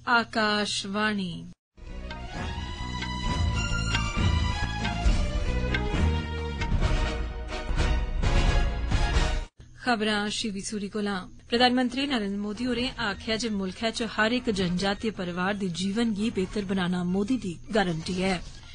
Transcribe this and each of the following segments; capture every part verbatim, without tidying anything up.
आकाशवाणी खबरां शिवी सूरी कोला। प्रधानमंत्री नरेंद्र मोदी होरें आखेआ जे मुल्खै च हर इक जनजातीय परिवार दे जीवन गी बेहतर बनाना मोदी दी गारंटी ऐ।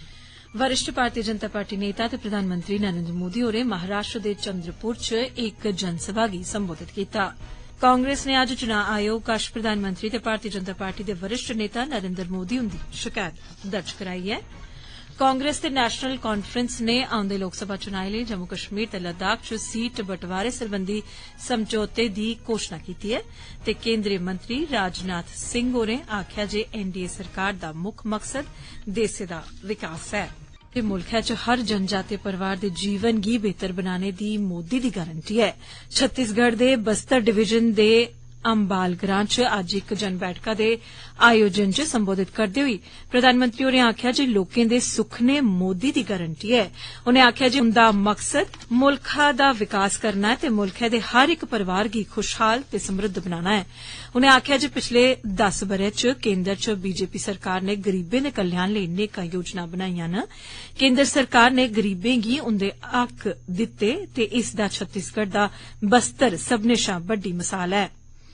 वरिष्ठ भारतीय जनता पार्टी नेता ते प्रधानमंत्री नरेंद्र मोदी होरें महाराष्ट्र दे चंद्रपुर च एक जनसभा गी संबोधित कीता। कांग्रेस ने अज्ज चुनां आयोग कश प्रधानमंत्री ते भारतीय जनता पार्टी दे वरिष्ठ नेता नरेंद्र मोदी हुंदी शकैत दर्ज कराई ऐ। कांग्रेस ते नेशनल कांफ्रेंस ने औंदे लोकसभा चुनाएं लेई जम्मू कश्मीर ते लद्दाख च सीट बंटवारे सरबंधी समझौते दी घोषणा कीती ऐ ते केंद्रीय मंत्री राजनाथ सिंह होरें आखेआ जे एनडीए सरकार दा मुक्ख मकसद देसै दा विकास ऐ ते मुल्खै च हर जनजातीय परिवार दे जीवन गी बेहतर बनाने दी मोदी दी गारंटी ऐ। छत्तीसगढ़ दे बस्तर डिवीजन दे अम्बाल ग्रां च अज्ज इक जन बैठका दे आयोजन च संबोधित करदे होई प्रधानमंत्री होरें आखेआ जे लोकें दे सुखने मोदी दी गारंटी ऐ। उनें आखेआ जे उंदा मकसद मुल्खा दा विकास करना ऐ ते मुल्खै दे हर इक परिवार गी खुशहाल ते समृद्ध बनाना ऐ। उनें आखेआ जे पिछले दस ब'रे च केंद्र च बीजेपी सरकार ने गरीबें दे कल्याण लेई नेकां योजनां बनाईयां न। केंद्र सरकार ने गरीबें गी उंदे हक दित्ते ते इस दा छत्तीसगढ़ दा बस्तर सब्बनें शा बड्डी मिसाल ऐ।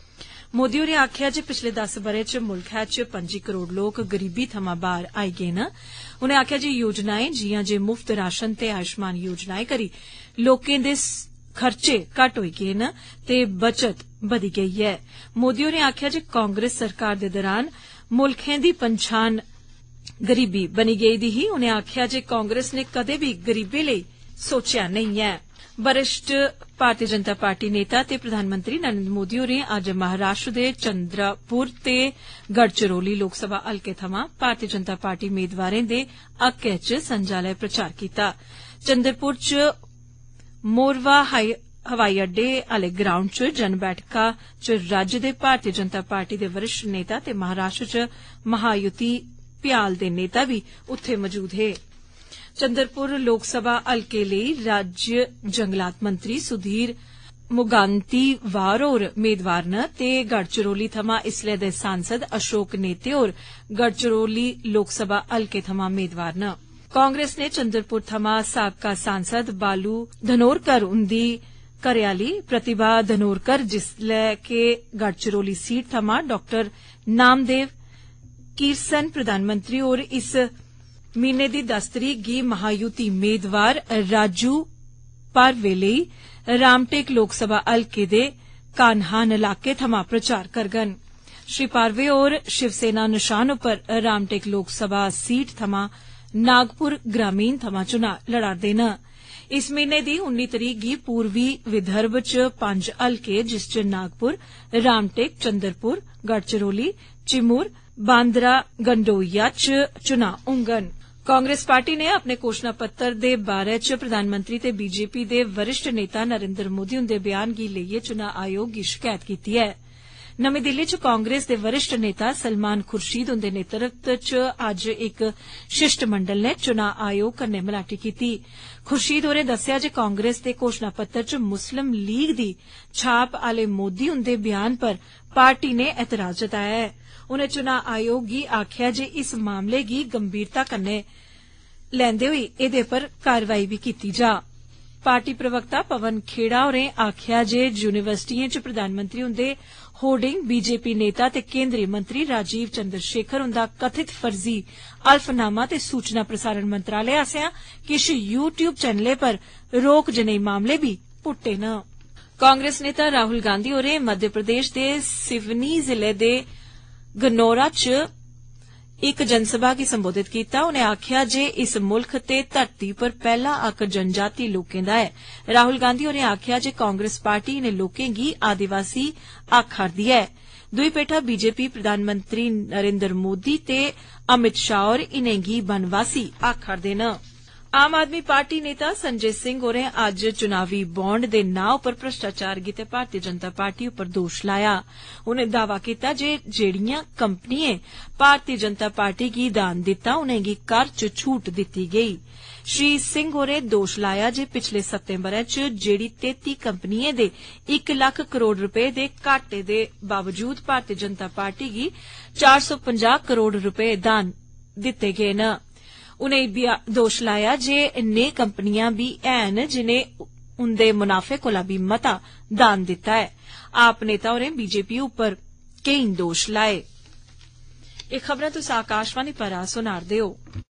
मोदी होरें आखेआ जे पिछले दस ब'रे च मुल्खै च पंजी करोड़ लोक गरीबी थमां बाहर आई गे न। उनें आखेआ जे योजनाएं जियां जे मुफ्त राशन ते आयुष्मान योजनाएं करी लोकें दे खर्चे घट्ट होई गे न ते बचत बधी गेई ऐ। मोदी होरें आखेआ जे कांग्रेस सरकार दे दौरान मुल्खें दी पंछान गरीबी बनी गेई दी ही। उनें आखेआ जे कांग्रेस ने कदें बी गरीबें लेई सोचेआ नेईं ऐ। वरिष्ठ भारतीय जनता पार्टी नेता ते प्रधानमंत्री नरेंद्र मोदी होरें अज्ज महाराष्ट्र दे चंद्रपुर ते गढ़चिरौली लोकसभा हलके थमां भारतीय जनता पार्टी मेदवारें दे हक्कै च संजालै प्रचार कीता। चंद्रपुर च मोरवा हवाई अड्डे आले ग्राउंड च जन बैठका च राज्य दे भारतीय जनता पार्टी दे वरिष्ठ नेता ते महाराष्ट्र च महायुति भ्याल दे नेता बी उत्थे मौजूद हे। चंद्रपुर लोकसभा हलके लेई राज्य जंगलात मंत्री सुधीर मुगांतीवार होर मेदवार न ते गढ़चिरौली थमां इसलै दे सांसद अशोक नेते होर गढ़चिरौली लोकसभा हलके थमां मेदवार न। कांग्रेस ने चंद्रपुर थमां साबका सांसद बालू धनोरकर उंदी घरेआली प्रतिभा धनोरकर जिसलै के गढ़चिरौली सीट थमां डाक्टर नामदेव कीरसन प्रधानमंत्री होर इस महीने दी दस तरीक गी महायुति मेदवार राजू पारवे लेई रामटेक लोकसभा हलके दे कान्हान इलाके थमां प्रचार करगन। श्री पारवे होर शिवसेना निशान उप्पर रामटेक लोकसभा सीट थमां नागपुर ग्रामीण थमां चुनां लड़ा'रदे न। इस महीने दी उन्नी तरीक गी पूर्वी विदर्भ च पंज हलके जिस च नागपुर रामटेक चंद्रपुर गढ़चिरौली चिमूर बांद्रा गंडोइया च चुनां होंगन। कांग्रेस पार्टी ने अपने घोषणा पत्र दे बारे च प्रधानमंत्री ते बीजेपी दे वरिष्ठ नेता नरेंद्र मोदी हुंदे बयान गी लेइयै चुनां आयोग गी शकैत कीती ऐ। नमीं दिल्ली च कांग्रेस दे वरिष्ठ नेता सलमान खुर्शीद हुंदे नेतृत्व च अज्ज इक शिष्टमंडल ने चुनां आयोग कन्नै मलाटी कीती। खुर्शीद होरें दस्सेआ जे कांग्रेस दे घोषणा पत्र च मुस्लिम लीग दी छाप आले मोदी हुंदे बयान पर पार्टी ने एतराज जताया ऐ। उनें चुनां आयोग गी आखेआ जे इस मामले गी गंभीरता कन्नै लैंदे होई एदे पर कारवाई बी कीती जा। पार्टी प्रवक्ता पवन खेड़ा होरें आखेआ जे यूनिवर्सिटिएं च प्रधानमंत्री हुंदे होर्डिंग बीजेपी नेता ते केंद्रीय मंत्री राजीव चंद्रशेखर हुंदा कथित फर्जी हल्फनामा ते सूचना प्रसारण मंत्रालय आसेआ किश यू ट्यूब चैनलें पर रोक जनेह् मामले बी पुट्टे न। कांग्रेस नेता राहुल गांधी होरें मध्य प्रदेश दे सिवनी जिले दे गनौरा च इक जनसभा गी संबोधित कीता। उनें आखेआ जे इस मुल्ख ते धरती पर पैहला हक जनजातीय लोकें दा ऐ। राहुल गांधी होरें आखेआ जे कांग्रेस पार्टी इनें लोकें गी आदिवासी आखा'रदी ऐ। दुई पेठा बीजेपी प्रधानमंत्री नरेंद्र मोदी ते अमित शाह होर इनेंगी बनवासी आखा'रदे न। आम आदमी पार्टी नेता संजय सिंह होरें अज्ज चुनावी बॉन्ड दे नां उप्पर भ्रष्टाचार गितै भारतीय जनता पार्टी उप्पर दोश लाया। उनें दावा कीता जे जेड़ियां कंपनियें भारतीय जनता पार्टी गी दान दित्ता उनेंगी कर च छूट दित्ती गेई। श्री सिंह होरें दोष लाया जे पिछले सत्तें ब'रें च जेड़ी तेती कंपनियें दे इक लक्ख करोड़ रपे दे घाटे दे बावजूद भारतीय जनता पार्टी गी चार सौ पंजाह करोड़ रपे दान दित्ते गे न। उनें दोष लाया जे नेह कंपनियां बी हैन जिनें उंदे मुनाफे कोला बी मता दान दित्ता ऐ। आप नेता होरें बीजेपी उप्पर केईं दोष लाए। एह खबरां तुस आकाशवाणी पर सुना'रदे ओ।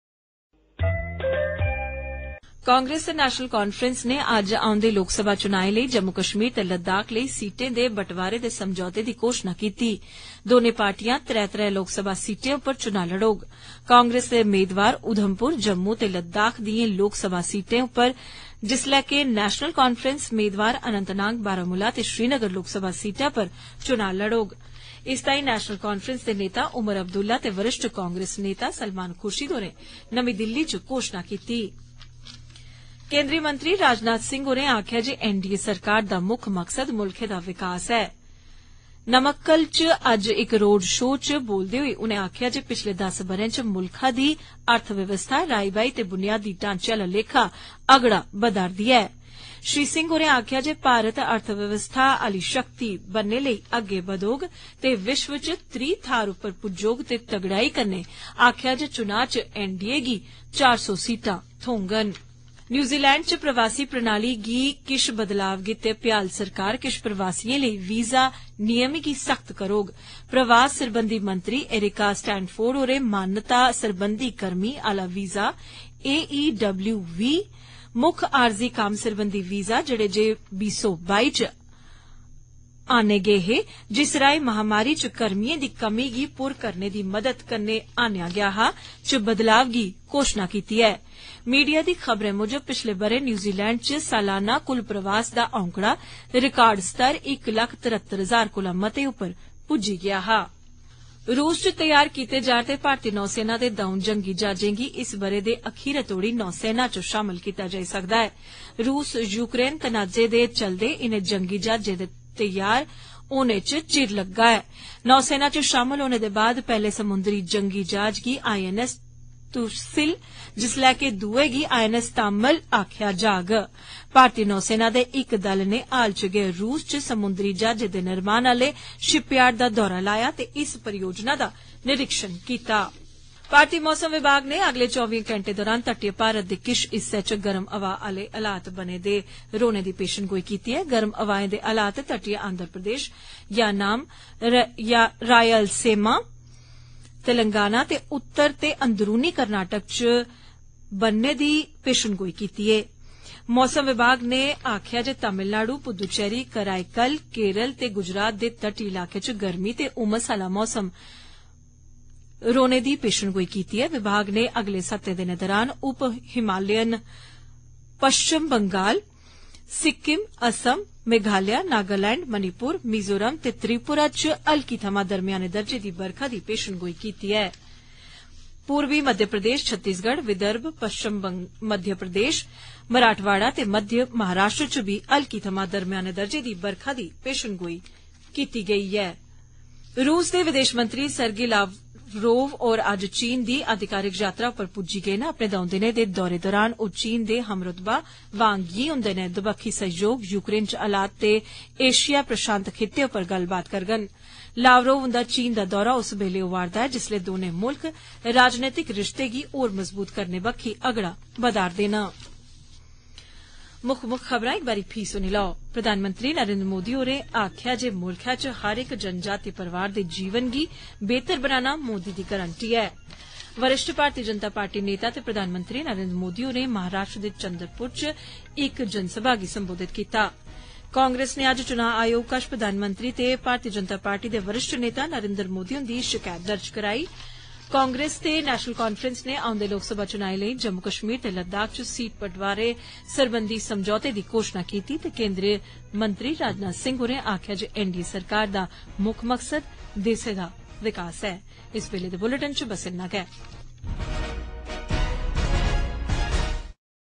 कांग्रेस ते नेशनल कांफ्रेंस ने अज्ज औंदे लोक सभा चुनाएं लेई जम्मू कश्मीर ते लद्दाख लेई सीटें दे बंटवारे दे समझौते दी घोषणा कीती। दोनें पार्टियां त्रै त्रै लोक सभा सीटें उप्पर चुनां लड़ोग। कांग्रेस दे मेदवार उधमपुर, जम्मू ते लद्दाख दिएं लोक सभा सीटें उप्पर, जिसलै कि नेशनल कांफ्रेंस मेदवार अनंतनाग, बारामूला ते श्रीनगर लोक सभा सीटें पर चुनां लड़ोग। इस ताईं नेशनल कांफ्रेंस दे नेता उमर अब्दुल्ला ते वरिष्ठ कांग्रेस नेता सलमान खुर्शीद होरें नमीं दिल्ली च घोषणा कीती। केंद्रीय मंत्री राजनाथ सिंह होरें आखेआ जे एनडीए सरकार दा मुक्ख मकसद मुल्खै दा विकास ऐ। नमक्कल च अज्ज इक रोड शो च बोलदे होई उनें आखेआ जे पिछले दस ब'रें च मुल्खा दी अर्थव्यवस्था राई बाई ते बुनियादी ढांचे आला लेखा अगड़ा बधा'रदी ऐ। श्री सिंह होरें आखेआ जे भारत अर्थव्यवस्था आली शक्ति बनने लेई अग्गे बधोग ते विश्व च त्री थाह्र उप्पर पुज्जोग ते तगड़ाई कन्नै आखेआ जे चुनां च एनडीए गी चार सौ सीटां थ्होङन। न्यूजीलैंड च प्रवासी प्रणाली गी किश बदलाव गित्ते भ्याल सरकार किश प्रवासिएं लेई वीजा नियमें गी सख्त करोग। प्रवास सरबंधी मंत्री एरिका स्टैनफोर्ड होरें मान्यता सरबंधी कर्मी आला वीजा एईडब्ल्यू वी मुक्ख आरजी कम्म सरबंधी वीजा जेड़े जे बीह् सौ बाई च आने गे हे, जिस राएं महामारी च कर्मियें दी कमी गी पुर करने दी मदद कन्नै आनेआ गेआ हा, च बदलाव गी घोषणा कीती ऐ। मीडिया दी खबरें मुजब पिछले ब'रे न्यूजीलैंड च सालाना कुल प्रवास दा औंकड़ा रिकार्ड स्तर इक लक्ख तरत्तर हजार कोला मते उप्पर पुज्जी गेआ हा। रूस च तैयार कीते जा'रदे भारतीय नौसेना दे द'ऊं जंगी जहाजें गी इस ब'रे दे अखीरै तोड़ी नौसेना च शामल कीता जाई सकदा ऐ। रूस यूक्रेन तनाजे दे चलदे इनें जंगी जहाजें दे तैयार होने च चिर लग्गा ऐ। नौसेना च शामल होने दे बाद पैहले समुंदरी जंगी जहाज गी आईएनएस तुसिल, जिसलै कि दुए गी आईएनएस तामल आखेआ जाग। भारतीय नौसेना दे इक दल ने हाल च गै रूस च समुंदरी जहाजें दे निर्माण आले शिपयार्ड दा दौरा लाया ते इस परियोजना दा निरीक्षण कीता। भारतीय मौसम विभाग ने अगले चौबी घंटे दौरान तटीय भारत दे किश हिस्से च गर्म हवा आले हालात बने दे रौहने दी पेशनगोई कीती ऐ। गर्म हवाएं दे हालात तटीय आंध्र प्रदेश, यानाम, रायलसीमा, तेलंगाना ते उत्तर ते अंदरूनी कर्नाटक च बनने दी पेशनगोई कीती ऐ। मौसम विभाग ने आखेआ जे तमिलनाडु, पुदुचेरी, कराईकल, केरल ते गुजरात दे तटी इलाके च गर्मी ते उमस आला मौसम रौहने दी पेशनगोई कीती ऐ। विभाग ने अगले सत्तें दिनें दौरान उप हिमालयन पश्चिम बंगाल, सिक्किम, असम, मेघालय, नागालैंड, मणिपुर, मिजोरम ते त्रिपुरा च हल्की थमां दरम्याने दर्जे दी बरखा दी पेशनगोई कीती ऐ। पूर्वी मध्य प्रदेश, छत्तीसगढ़, विदर्भ, पश्चिम मध्य प्रदेश, मराठवाड़ा ते मध्य महाराष्ट्र च बी हल्की थमां दरम्याने दर्जे दी बरखा दी पेशनगोई कीती गेई ऐ। रूस दे विदेश मंत्री सरगी लावरोव होर अज्ज चीन दी अधिकारिक यात्रा पर पुज्जी गे न। अपने दौं दिनें दे दौरे दौरान ओ चीन दे हमरुतबा वांग यी हुंदे नै दबक्खी सहयोग, यूक्रेन च हालात ते एशिया प्रशांत खित्ते उप्पर गल्लबात करङन। लावरोव हुंदा चीन दा दौरा उस बेल्ले होआ'रदा ऐ जिसलै दौनें मुल्ख राजनीतिक रिश्ते गी होर मजबूत करने बक्खी अगड़ा बधा'रदे न। मुक्ख मुक्ख खबरां इक बारी फ्ही सुनी लैओ। प्रधानमंत्री नरेंद्र मोदी होरें आखेआ जे मुल्खै च हर इक जनजातीय परिवार दे जीवन गी बेहतर बनाना मोदी दी गारंटी ऐ। वरिष्ठ भारतीय जनता पार्टी नेता ते प्रधानमंत्री नरेंद्र मोदी होरें महाराष्ट्र दे चंद्रपुर च इक जनसभा गी संबोधित कीता। कांग्रेस ने अज्ज चुनां आयोग कश प्रधानमंत्री ते भारतीय जनता पार्टी दे वरिष्ठ नेता नरेंद्र मोदी हुंदी शकैत दर्ज कराई। कांग्रेस ते नेशनल कांफ्रेंस ने औंदे लोकसभा चुनाएं लेई जम्मू कश्मीर ते लद्दाख च सीट बंटवारे सरबंधी समझौते दी घोषणा कीती ते केंद्रीय मंत्री राजनाथ सिंह होरें आखेआ जे एनडीए सरकार दा मुक्ख मकसद देसै दा विकास ऐ। इस बेल्ले दे बुलेटिन च बस इन्ना गै।